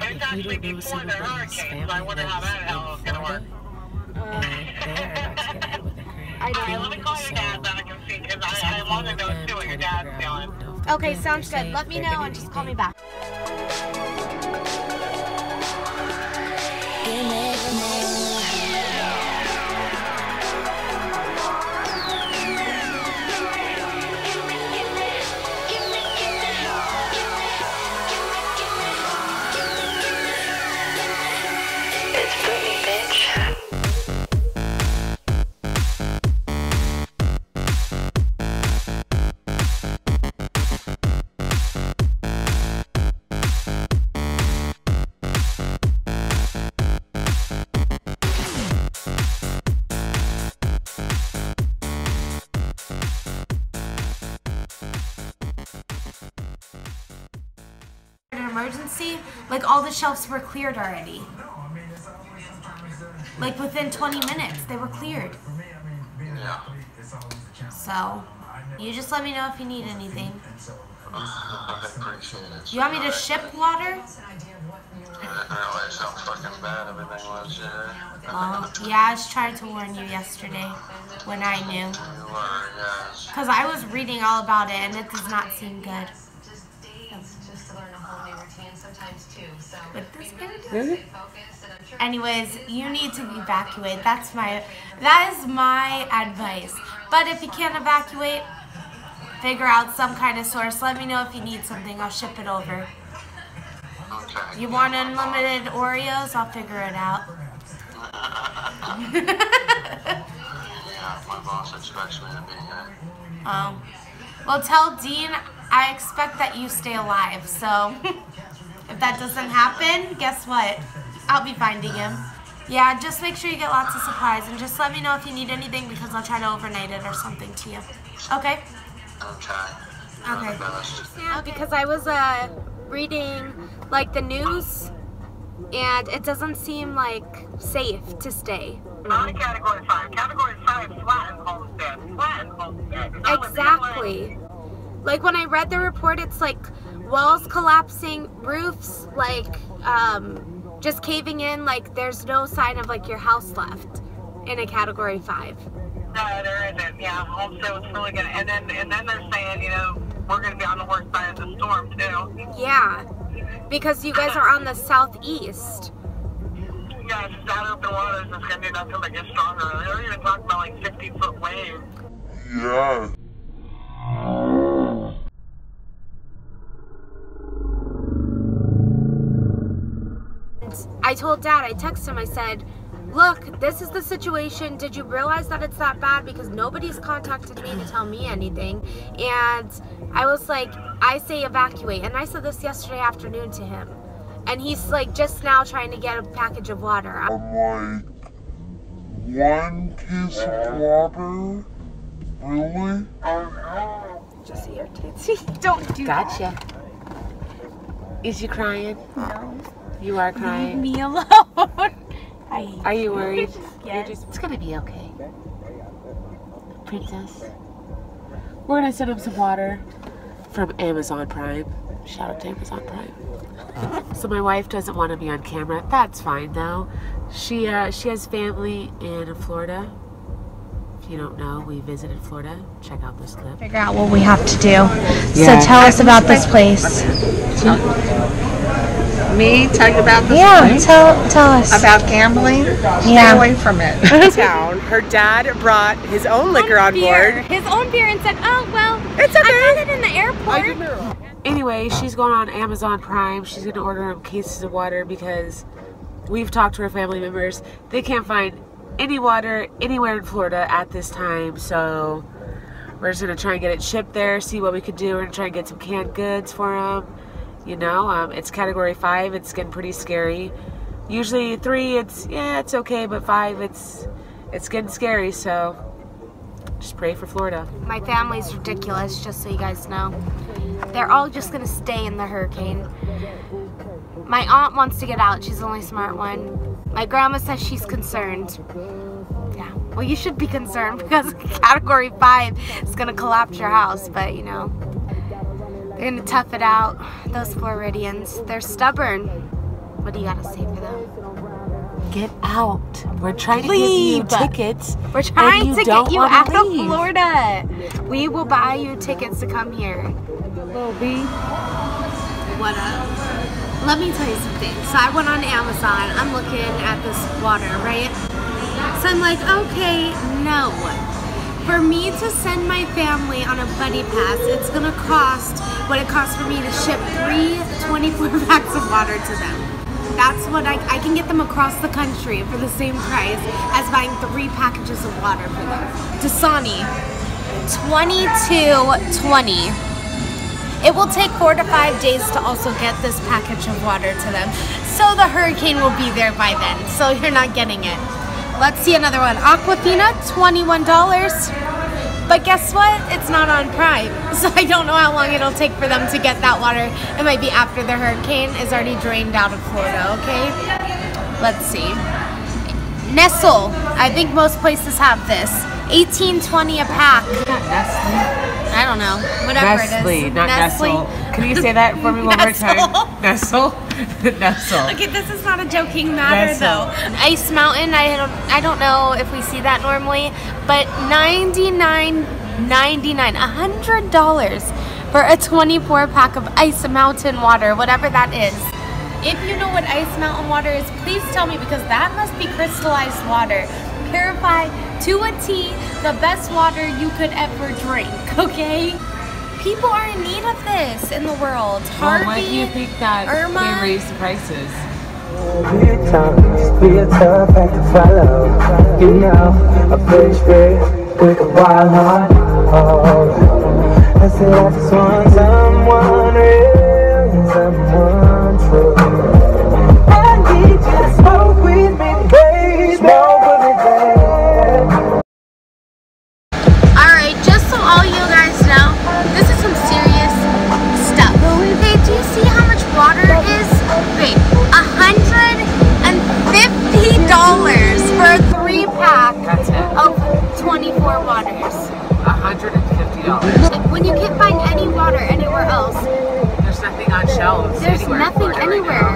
if you don't know a single Brittanys family that is in Florida, and they are about to get hit with a hurricane, let me call your dad so I can see, because I want to know too what your dad's doing. Okay, sounds good. Let me know and just call me back. Emergency, like all the shelves were cleared already. Like within 20 minutes, they were cleared. Yeah. So, you just let me know if you need anything. I appreciate it. You want me to ship water? That sounds fucking bad, everything was, Yeah, I was trying to warn you yesterday when I knew. You were, yes. Because I was reading all about it and it does not seem good. With this Really? Anyways, you need to evacuate. That is my advice. But if you can't evacuate, figure out some kind of source. Let me know if you need something. I'll ship it over. Okay. You want unlimited Oreos? I'll figure it out. Yeah, my boss expects me to be here. Well, tell Dean I expect that you stay alive. So if that doesn't happen, guess what? I'll be finding him. Yeah, just make sure you get lots of supplies and just let me know if you need anything because I'll try to overnight it or something to you. Okay? Okay. Okay. Yeah, because I was reading like the news and it doesn't seem like safe to stay. Not Category 5. Category 5 flattened Homestead. Flattened Homestead. Exactly. Like when I read the report, it's like walls collapsing, roofs like just caving in, like there's no sign of like your house left in a Category 5. No, there isn't. Yeah, Homestead was really good. And then they're saying, you know, we're going to be on the worst side of the storm too. Yeah, because you guys are on the southeast. Yeah, it's that open water is just going to be nothing but get stronger. They're even talking about like 50-foot waves. Yeah. I told Dad, I texted him, I said, look, this is the situation. Did you realize that it's that bad? Because nobody's contacted me to tell me anything. And I was like, I say evacuate. And I said this yesterday afternoon to him. And he's like just now trying to get a package of water. I'm like, one case of water? Really? Just irritates me. Don't do that. Gotcha. Is you crying? No. You are crying? Leave me alone. Are you worried? Yes. It's gonna be okay. Princess. We're gonna send him some water from Amazon Prime. Shout out to Amazon Prime. So my wife doesn't want to be on camera. That's fine though. She has family in Florida. If you don't know, we visited Florida. Check out this clip. Figure out what we have to do. Yeah. So tell us about this place. Me tell you about this place? Tell us. About gambling? Stay away from it. Town. Her dad brought his own liquor on board. His own beer and said, oh, well, It's okay. I got it in the airport. Anyway, she's going on Amazon Prime. She's going to order him cases of water because we've talked to her family members. They can't find any water anywhere in Florida at this time. So we're just going to try and get it shipped there, see what we could do. We're going to try and get some canned goods for him. You know, it's Category 5. It's getting pretty scary. Usually 3, it's okay, but 5, it's getting scary. So just pray for Florida. My family's ridiculous, just so you guys know. They're all just gonna stay in the hurricane. My aunt wants to get out. She's the only smart one. My grandma says she's concerned. Yeah, well, you should be concerned because Category 5 is gonna collapse your house, but you know. They're gonna tough it out, those Floridians. They're stubborn. What do you gotta say for them? Get out. We're trying to give you tickets. We're trying to get you out of leave. Florida. We will buy you tickets to come here. Little B. What up? Let me tell you something. So I went on Amazon. I'm looking at this water, right? So I'm like, okay, no. For me to send my family on a buddy pass, it's gonna cost what it costs for me to ship 3 24 packs of water to them. That's what I can get them across the country for the same price as buying 3 packages of water for them. Dasani, $22.20. It will take 4 to 5 days to also get this package of water to them. So the hurricane will be there by then. So you're not getting it. Let's see another one. Aquafina, $21. But guess what? It's not on Prime. So I don't know how long it'll take for them to get that water. It might be after the hurricane is already drained out of Florida, okay? Let's see. Nestle. I think most places have this. $18.20 a pack. Not Nestle. I don't know. Whatever Nestle, it is. not Nestle. Can you say that for me one more time? Nestle. Nestle. Okay, this is not a joking matter though. Ice Mountain, I don't know if we see that normally, but $99.99, $100 for a 24 pack of Ice Mountain water, whatever that is. If you know what Ice Mountain water is, please tell me, because that must be crystallized water. Purified to a T, the best water you could ever drink, okay? People are in need of this in the world. Well, why do you think that Irma, they raised the prices? Be a tough act to follow. You know, a big spirit with a wild heart. I said I just want someone real and someone true. I need you to smoke with me, baby. Smoke with me, baby. Alright, just so all you guys know, this is some serious stuff. Hey, do you see how much water it is? Wait, $150 for a 3-pack of 24 waters. $150. When you can't find any water anywhere else, There's nothing on shelves. there's anywhere in nothing Florida right anywhere. now.